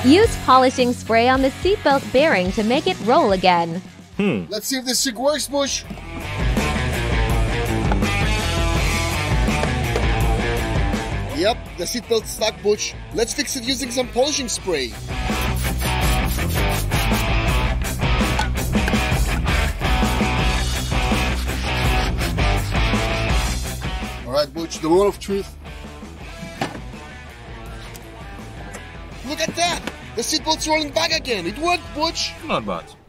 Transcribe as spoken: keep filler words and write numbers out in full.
Use polishing spray on the seatbelt bearing to make it roll again. Hmm. Let's see if this jig works, Butch. Yep, the seatbelt's stuck, Butch. Let's fix it using some polishing spray. Alright, Butch, the moment of truth. Look at that! The seatbelt's rolling back again. It worked, Butch. Not bad.